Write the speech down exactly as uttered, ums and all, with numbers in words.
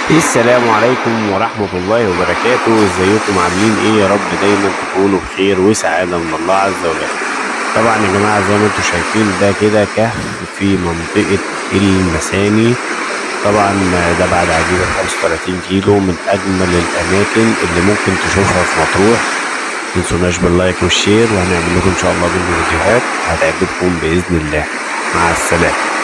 السلام عليكم ورحمة الله وبركاته. ازيكم عاملين ايه؟ يا رب دايما تكونوا بخير وسعادة من الله عز وجل. طبعا يا جماعة زي ما انتم شايفين ده كده كهف في منطقة المساني. طبعا ده بعد عجيبة خمسة وثلاثين كيلو، من أجمل الأماكن اللي ممكن تشوفها في مطروح. متنسوناش باللايك والشير، وهنعمل لكم إن شاء الله فيديوهات هتعجبكم بإذن الله. مع السلامة.